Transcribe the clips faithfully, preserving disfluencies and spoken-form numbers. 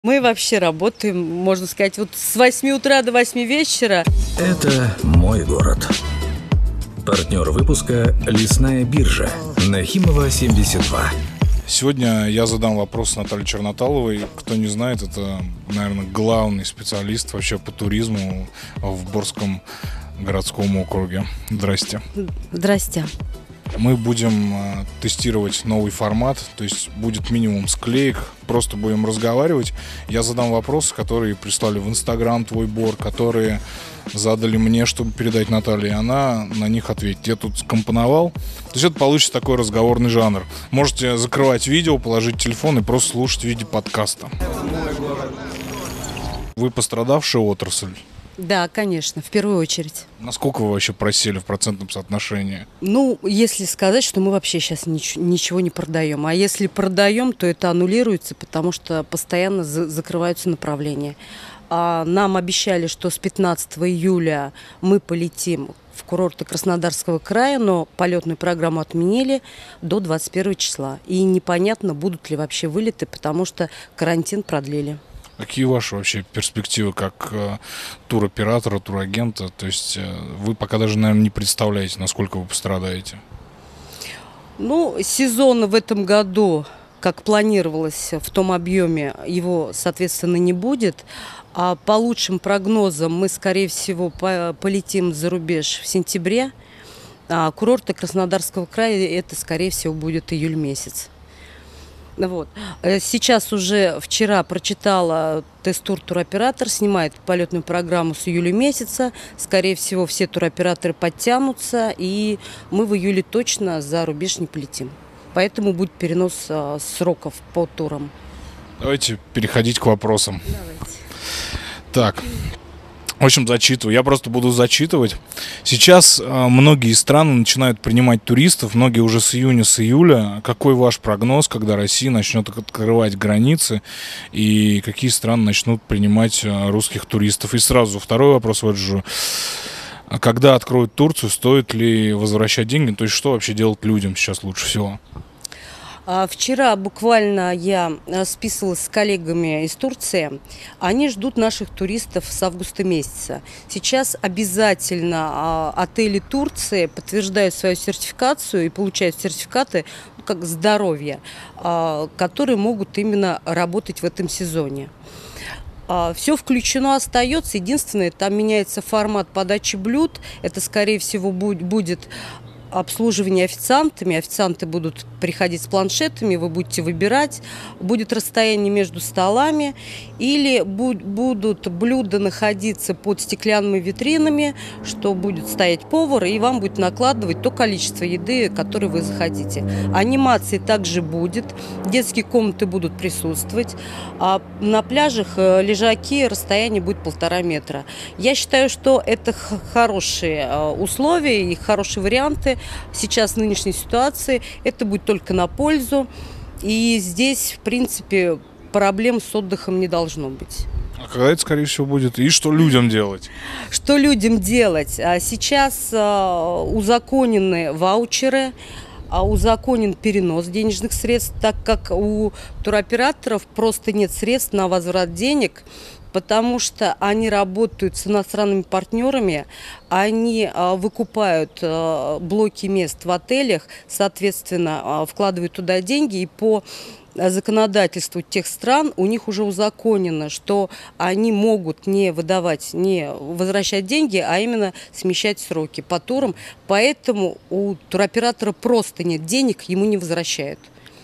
Мы вообще работаем, можно сказать, вот с восьми утра до восьми вечера. Это мой город. Партнер выпуска «Лесная биржа». Нахимова, семьдесят два. Сегодня я задам вопрос Наталье Черноталовой. Кто не знает, это, наверное, главный специалист вообще по туризму в Борском городском округе. Здрасте. Здрасте. Мы будем э, тестировать новый формат, то есть будет минимум склеек, просто будем разговаривать. Я задам вопросы, которые прислали в Инстаграм твой Бор, которые задали мне, чтобы передать Наталье, и она на них ответит. Я тут скомпоновал. То есть это получится такой разговорный жанр. Можете закрывать видео, положить телефон и просто слушать в виде подкаста. Вы пострадавшая отрасль? Да, конечно, в первую очередь. Насколько вы вообще просели в процентном соотношении? Ну, если сказать, что мы вообще сейчас ничего, ничего не продаем. А если продаем, то это аннулируется, потому что постоянно за- закрываются направления. А нам обещали, что с пятнадцатого июля мы полетим в курорты Краснодарского края, но полетную программу отменили до двадцать первого числа. И непонятно, будут ли вообще вылеты, потому что карантин продлили. Какие ваши вообще перспективы как э, туроператора, турагента? То есть э, вы пока даже, наверное, не представляете, насколько вы пострадаете. Ну, сезона в этом году, как планировалось в том объеме, его, соответственно, не будет. А по лучшим прогнозам мы, скорее всего, по- полетим за рубеж в сентябре. А курорты Краснодарского края, это, скорее всего, будет июль месяц. Вот. Э, Сейчас уже вчера прочитала тест-тур туроператор, снимает полетную программу с июля месяца. Скорее всего, все туроператоры подтянутся, и мы в июле точно за рубеж не полетим. Поэтому будет перенос а, сроков по турам. Давайте переходить к вопросам. Давайте. Так, в общем, зачитываю. Я просто буду зачитывать. Сейчас э, многие страны начинают принимать туристов, многие уже с июня, с июля. Какой ваш прогноз, когда Россия начнет открывать границы, и какие страны начнут принимать э, русских туристов? И сразу второй вопрос вот же. А когда откроют Турцию, стоит ли возвращать деньги? То есть что вообще делать людям сейчас лучше всего? А Вчера буквально я а, списывалась с коллегами из Турции. Они ждут наших туристов с августа месяца. Сейчас обязательно а, отели Турции подтверждают свою сертификацию и получают сертификаты, ну, как здоровья, а, которые могут именно работать в этом сезоне. Все включено остается. Единственное, там меняется формат подачи блюд. Это, скорее всего, будь- будет обслуживание официантами. Официанты будут приходить с планшетами, вы будете выбирать. Будет расстояние между столами. Или бу- будут блюда находиться под стеклянными витринами, что будет стоять повар, и вам будет накладывать то количество еды, которое вы захотите. Анимации также будет. Детские комнаты будут присутствовать. А на пляжах э, лежаки, расстояние будет полтора метра. Я считаю, что это х- хорошие э, условия и хорошие варианты. Сейчас в нынешней ситуации это будет только на пользу. И здесь, в принципе, проблем с отдыхом не должно быть. А когда это, скорее всего, будет? И что людям делать? Что людям делать? А Сейчас а, узаконены ваучеры, а узаконен перенос денежных средств, так как у туроператоров просто нет средств на возврат денег, потому что они работают с иностранными партнерами, они а, выкупают а, блоки мест в отелях, соответственно, а, вкладывают туда деньги, и по законодательству тех стран у них уже узаконено, что они могут не выдавать, не возвращать деньги, а именно смещать сроки по турам. Поэтому у туроператора просто нет денег, ему не возвращают.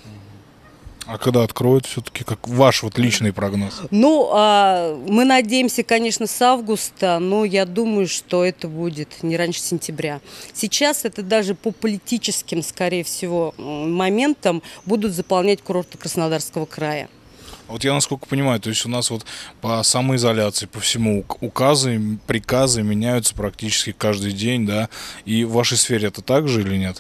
А когда откроют, все-таки, как ваш вот личный прогноз? Ну, а, мы надеемся, конечно, с августа, но я думаю, что это будет не раньше сентября. Сейчас это даже по политическим, скорее всего, м, моментам будут заполнять курорты Краснодарского края. Вот я насколько понимаю, то есть у нас вот по самоизоляции, по всему ук- указы, приказы меняются практически каждый день, да? И в вашей сфере это так же или нет?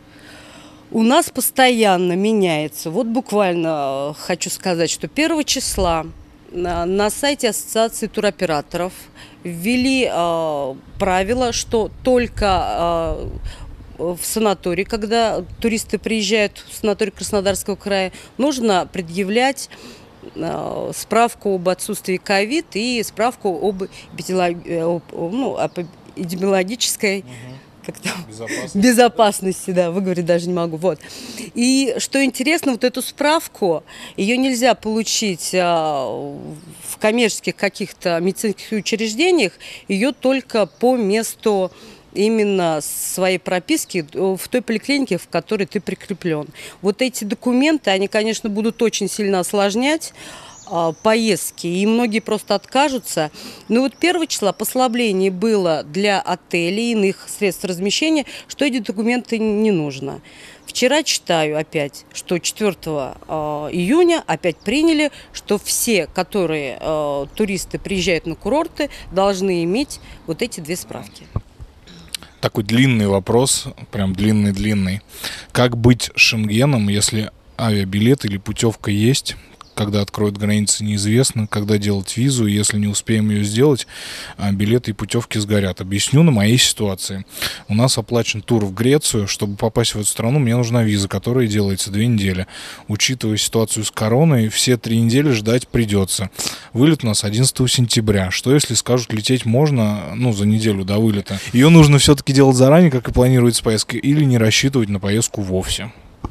У нас постоянно меняется. Вот буквально э, хочу сказать, что первого числа на, на сайте Ассоциации туроператоров ввели э, правило, что только э, в санаторий, когда туристы приезжают в санаторий Краснодарского края, нужно предъявлять э, справку об отсутствии ковид и справку об, эпидемиолог- об, ну, об эпидемиологической как там? Безопасности. Безопасности, да, выговорить даже не могу. Вот. И что интересно, вот эту справку, ее нельзя получить а, в коммерческих каких-то медицинских учреждениях, ее только по месту именно своей прописки в той поликлинике, в которой ты прикреплен. Вот эти документы, они, конечно, будут очень сильно осложнять поездки, и многие просто откажутся. Но вот первого числа послабление было для отелей и иных средств размещения, что эти документы не нужно. Вчера читаю опять, что четвёртого июня опять приняли, что все, которые э, туристы приезжают на курорты, должны иметь вот эти две справки. Такой длинный вопрос, прям длинный-длинный. Как быть с Шенгеном, если авиабилет или путевка есть? Когда откроют границы, неизвестно, когда делать визу, если не успеем ее сделать, билеты и путевки сгорят. Объясню на моей ситуации. У нас оплачен тур в Грецию. Чтобы попасть в эту страну, мне нужна виза, которая делается две недели. Учитывая ситуацию с короной, все три недели ждать придется. Вылет у нас одиннадцатого сентября. Что если скажут, лететь можно, ну, за неделю до вылета? Ее нужно все-таки делать заранее, как и планируется поездка, или не рассчитывать на поездку вовсе?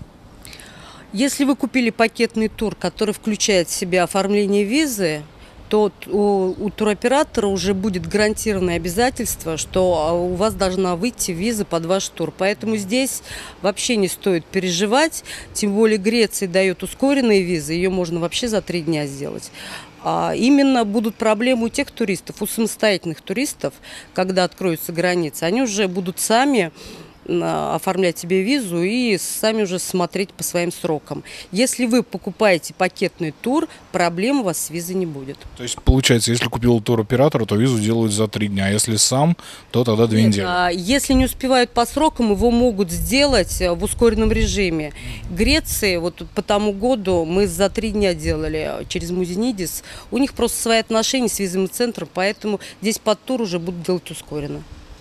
Если вы купили пакетный тур, который включает в себя оформление визы, то у, у туроператора уже будет гарантированное обязательство, что у вас должна выйти виза под ваш тур. Поэтому здесь вообще не стоит переживать. Тем более Греция дает ускоренные визы, ее можно вообще за три дня сделать. А именно будут проблемы у тех туристов, у самостоятельных туристов, когда откроются границы, они уже будут сами оформлять себе визу и сами уже смотреть по своим срокам. Если вы покупаете пакетный тур, проблем у вас с визой не будет. То есть, получается, если купил туроператора, то визу делают за три дня, а если сам, то тогда две недели. А если не успевают по срокам, его могут сделать в ускоренном режиме. Греции, вот по тому году мы за три дня делали через Музинидис. У них просто свои отношения с визовым центром, поэтому здесь под тур уже будут делать ускоренно.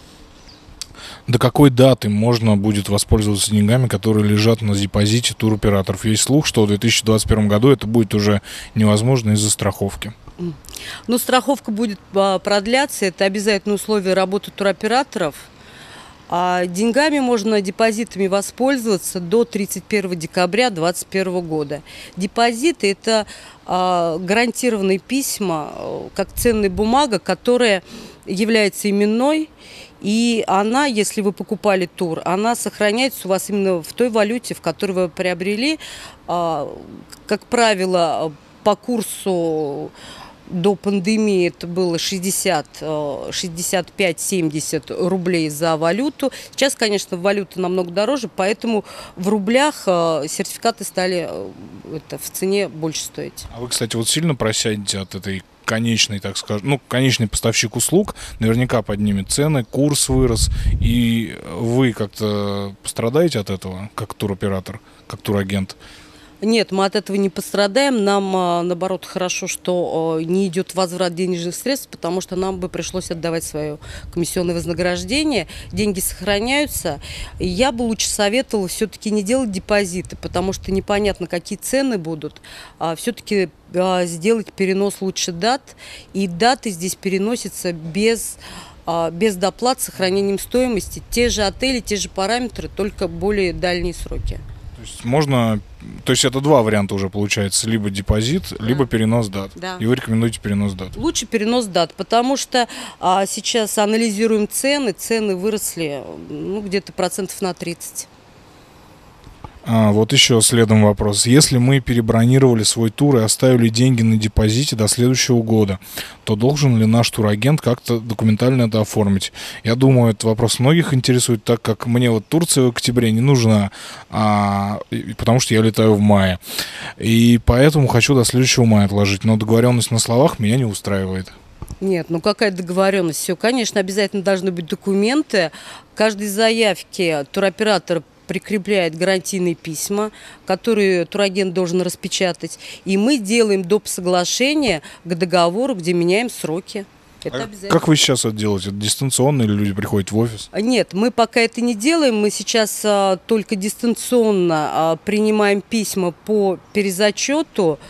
До какой даты можно будет воспользоваться деньгами, которые лежат на депозите туроператоров? Есть слух, что в две тысячи двадцать первом году это будет уже невозможно из-за страховки. Ну, страховка будет продляться, это обязательное условие работы туроператоров. А деньгами можно, депозитами воспользоваться до тридцать первого декабря две тысячи двадцать первого года. Депозиты – это а, гарантированные письма, как ценная бумага, которая является именной. И она, если вы покупали тур, она сохраняется у вас именно в той валюте, в которой вы приобрели. Как правило, по курсу до пандемии это было шестьдесят, шестьдесят пять - семьдесят рублей за валюту. Сейчас, конечно, валюта намного дороже, поэтому в рублях сертификаты стали это, в цене больше стоить. А вы, кстати, вот сильно просядете от этой конечный, так скажем, ну, конечный поставщик услуг наверняка поднимет цены, курс вырос, и вы как-то пострадаете от этого, как туроператор, как турагент? Нет, мы от этого не пострадаем. Нам, наоборот, хорошо, что не идет возврат денежных средств, потому что нам бы пришлось отдавать свое комиссионное вознаграждение. Деньги сохраняются. И я бы лучше советовала все-таки не делать депозиты, потому что непонятно, какие цены будут. А все-таки сделать перенос лучше дат. И даты здесь переносятся без... без доплат, с сохранением стоимости. Те же отели, те же параметры, только более дальние сроки. То есть можно, то есть это два варианта уже получается, либо депозит, да, либо перенос дат. Да. И вы рекомендуете перенос дат? Лучше перенос дат, потому что а, сейчас анализируем цены, цены выросли ну, где-то процентов на тридцать. А, вот еще следом вопрос. Если мы перебронировали свой тур и оставили деньги на депозите до следующего года, то должен ли наш турагент как-то документально это оформить? Я думаю, этот вопрос многих интересует, так как мне вот Турция в октябре не нужна, а, потому что я летаю в мае. И поэтому хочу до следующего мая отложить. Но договоренность на словах меня не устраивает. Нет, ну какая договоренность? Все, конечно, обязательно должны быть документы. К каждой заявке туроператор прикрепляет гарантийные письма, которые турагент должен распечатать. И мы делаем доп. Соглашение к договору, где меняем сроки. Это а обязательно. Как вы сейчас это делаете? Это дистанционно или люди приходят в офис? Нет, мы пока это не делаем. Мы сейчас а, только дистанционно а, принимаем письма по перезачету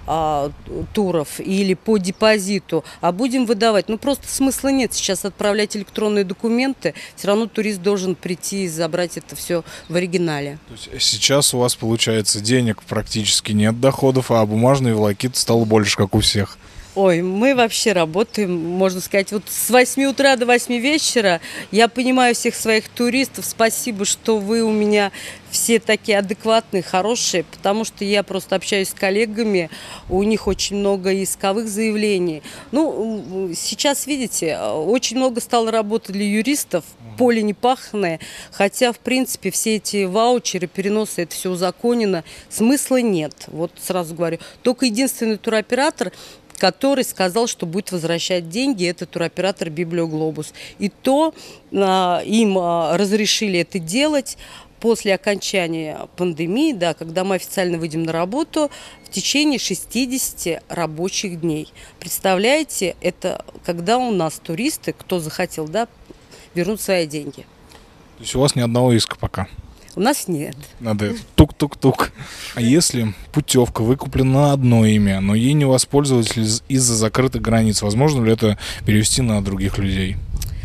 а, туров или по депозиту, а будем выдавать. Ну, просто смысла нет сейчас отправлять электронные документы. Все равно турист должен прийти и забрать это все в оригинале. То есть сейчас у вас, получается, денег практически нет доходов, а бумажной волокиты стало больше, как у всех. Ой, мы вообще работаем, можно сказать, вот с восьми утра до восьми вечера. Я понимаю всех своих туристов. Спасибо, что вы у меня все такие адекватные, хорошие, потому что я просто общаюсь с коллегами, у них очень много исковых заявлений. Ну, сейчас, видите, очень много стало работы для юристов, поле не паханое, хотя, в принципе, все эти ваучеры, переносы, это все узаконено, смысла нет, вот сразу говорю. Только единственный туроператор, который сказал, что будет возвращать деньги, это туроператор Библиоглобус. И то а, им а, разрешили это делать после окончания пандемии, да, когда мы официально выйдем на работу, в течение шестидесяти рабочих дней. Представляете, это когда у нас туристы, кто захотел, да, вернут свои деньги. То есть у вас ни одного иска пока? У нас нет. Надо тук-тук-тук. А если путевка выкуплена на одно имя, но ей не воспользовались из-за закрытых границ, возможно ли это перевести на других людей?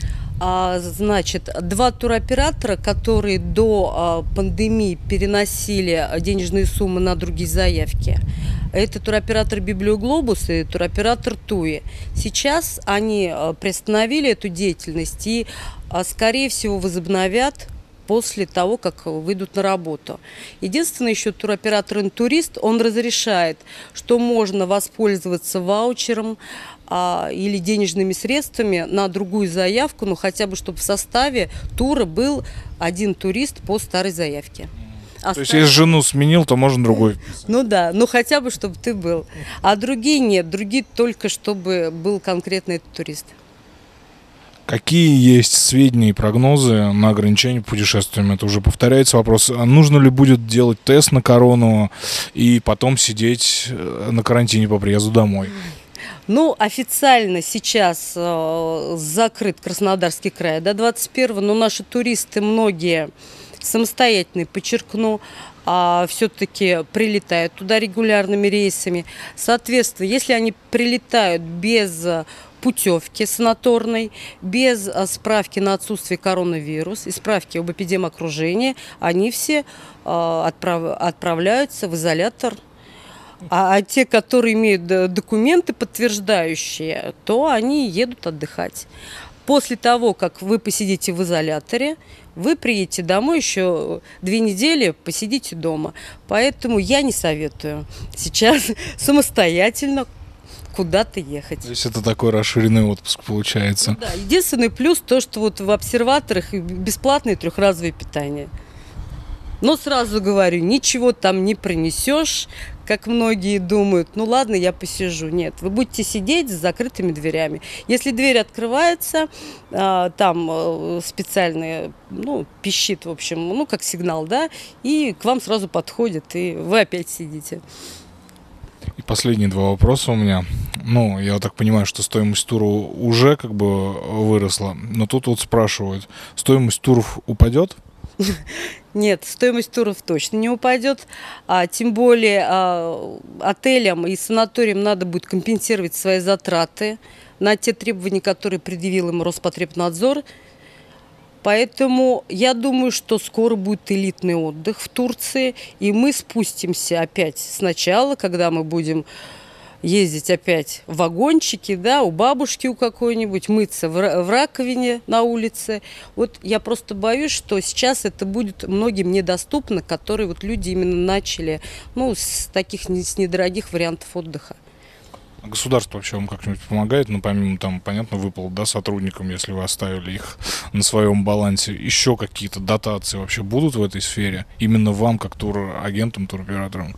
А, значит, два туроператора, которые до а, пандемии переносили денежные суммы на другие заявки, это туроператор Библиоглобус и туроператор Туи. Сейчас они а, приостановили эту деятельность и, а, скорее всего, возобновят после того, как выйдут на работу. Единственное, еще туроператор «Интурист», он разрешает, что можно воспользоваться ваучером а, или денежными средствами на другую заявку, ну хотя бы, чтобы в составе тура был один турист по старой заявке. А то есть, если жену сменил, то можно другой вписать. Ну да, ну хотя бы, чтобы ты был. А другие нет, другие только, чтобы был конкретно этот турист. Какие есть сведения и прогнозы на ограничение путешествиями? Это уже повторяется вопрос. А нужно ли будет делать тест на корону и потом сидеть на карантине по приезду домой? Ну, официально сейчас э, закрыт Краснодарский край до двадцать первого, но наши туристы многие самостоятельные, подчеркну, а все-таки прилетают туда регулярными рейсами. Соответственно, если они прилетают без путевки санаторной, без справки на отсутствие коронавируса и справки об эпидемокружении, они все э, отправ, отправляются в изолятор. А, а те, которые имеют документы подтверждающие, то они едут отдыхать. После того, как вы посидите в изоляторе, вы приедете домой, еще две недели посидите дома. Поэтому я не советую сейчас самостоятельно куда-то ехать. То есть это такой расширенный отпуск получается. Ну, да, единственный плюс то, что вот в обсерваторах бесплатное трехразовое питание. Но сразу говорю, ничего там не принесешь, как многие думают. Ну ладно, я посижу. Нет, вы будете сидеть с закрытыми дверями. Если дверь открывается, там специальный, ну, пищит, в общем, ну, как сигнал, да, и к вам сразу подходит, и вы опять сидите. И последние два вопроса у меня. Ну, я так понимаю, что стоимость тура уже как бы выросла, но тут вот спрашивают, стоимость туров упадет? Нет, стоимость туров точно не упадет, а тем более а, отелям и санаториям надо будет компенсировать свои затраты на те требования, которые предъявил им Роспотребнадзор. Поэтому я думаю, что скоро будет элитный отдых в Турции, и мы спустимся опять сначала, когда мы будем ездить опять в вагончике, да, у бабушки у какой-нибудь, мыться в, в раковине на улице. Вот я просто боюсь, что сейчас это будет многим недоступно, которые вот люди именно начали, ну, с таких с недорогих вариантов отдыха. А государство вообще вам как-нибудь помогает? Ну, помимо, там, понятно, выплат, да, сотрудникам, если вы оставили их на своем балансе. Еще какие-то дотации вообще будут в этой сфере? Именно вам, как турагентам, туроператорам?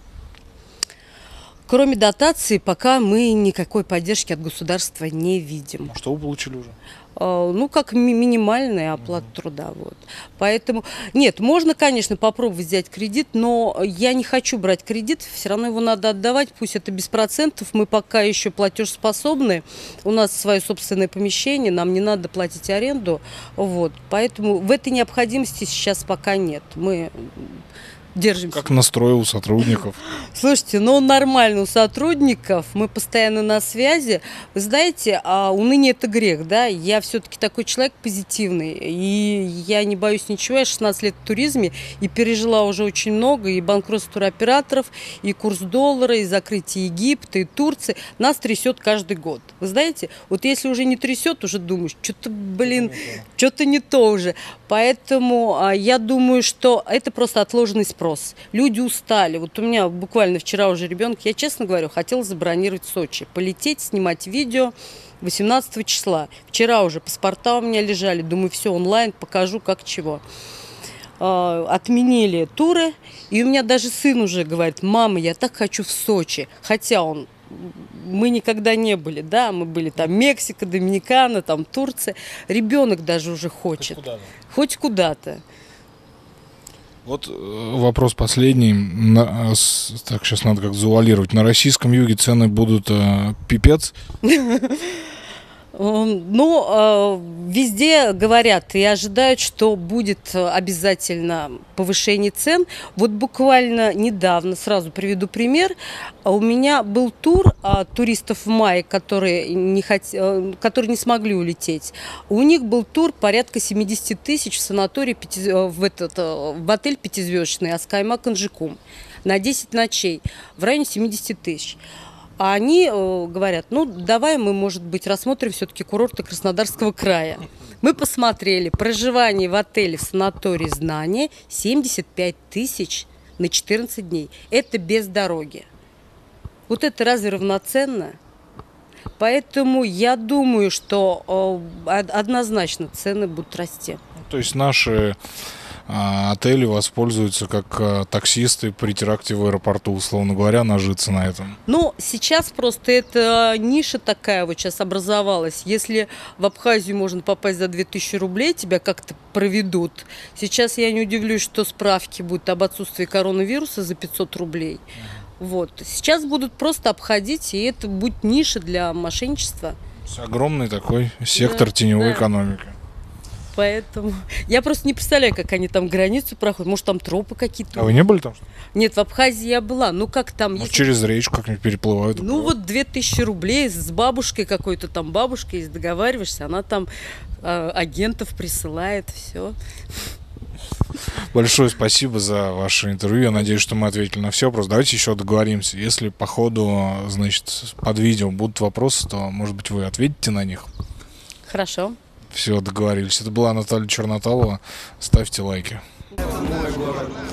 Кроме дотации, пока мы никакой поддержки от государства не видим. А что вы получили уже? Ну, как ми- минимальная оплата mm-hmm. труда. Вот. Поэтому, нет, можно, конечно, попробовать взять кредит, но я не хочу брать кредит, все равно его надо отдавать, пусть это без процентов, мы пока еще платежеспособны, у нас свое собственное помещение, нам не надо платить аренду, вот. Поэтому в этой необходимости сейчас пока нет. Мы держимся. Как настрой у сотрудников? Слушайте, ну нормально у сотрудников, мы постоянно на связи. Вы знаете, а уныние – это грех, да? Я все-таки такой человек позитивный, и я не боюсь ничего. Я шестнадцать лет в туризме и пережила уже очень много, и банкротство туроператоров, и курс доллара, и закрытие Египта, и Турции. Нас трясет каждый год. Вы знаете, вот если уже не трясет, уже думаешь, что-то, блин, что-то не то уже. Поэтому а, я думаю, что это просто отложенный спрос. Люди устали. Вот у меня буквально вчера уже ребенок, я честно говорю, хотела забронировать Сочи, полететь, снимать видео восемнадцатого числа. Вчера уже паспорта у меня лежали, думаю, все онлайн, покажу как чего. А, отменили туры, и у меня даже сын уже говорит: мама, я так хочу в Сочи, хотя он... Мы никогда не были, да, мы были там Мексика, Доминикана, там Турция. Ребенок даже уже хочет. Хоть куда-то. Хоть куда-то. Вот э, вопрос последний. На, с, так, сейчас надо как завуалировать. На российском юге цены будут э, пипец? Ну, везде говорят и ожидают, что будет обязательно повышение цен. Вот буквально недавно, сразу приведу пример, у меня был тур туристов в мае, которые не, хот... которые не смогли улететь. У них был тур порядка семьдесят тысяч в санатории, в, этот, в отель пятизвездочный Аскайма Канжикум на десять ночей в районе семьдесят тысяч. А они э, говорят, ну, давай мы, может быть, рассмотрим все-таки курорты Краснодарского края. Мы посмотрели, проживание в отеле, в санатории «Знание» семьдесят пять тысяч на четырнадцать дней. Это без дороги. Вот это разве равноценно? Поэтому я думаю, что э, однозначно цены будут расти. То есть наши а, отели воспользуются как а, таксисты при теракте в аэропорту, условно говоря, нажиться на этом? Ну, сейчас просто эта ниша такая вот сейчас образовалась. Если в Абхазию можно попасть за две тысячи рублей, тебя как-то проведут. Сейчас я не удивлюсь, что справки будут об отсутствии коронавируса за пятьсот рублей. Вот. Сейчас будут просто обходить, и это будет ниша для мошенничества. Огромный такой сектор да, теневой да. экономики. Поэтому я просто не представляю, как они там границу проходят. Может, там тропы какие-то. А вы не были там? Нет, в Абхазии я была. Ну, как там... Ну, если... через речку как-нибудь переплывают. Ну, уплывают. Вот две тысячи рублей с бабушкой какой-то там бабушкой, если договариваешься, она там э, агентов присылает, все. Большое спасибо за ваше интервью. Я надеюсь, что мы ответили на все. Просто давайте еще договоримся. Если по ходу, значит, под видео будут вопросы, то, может быть, вы ответите на них. Хорошо. Все, договорились. Это была Наталья Черноталова. Ставьте лайки. Это мой город.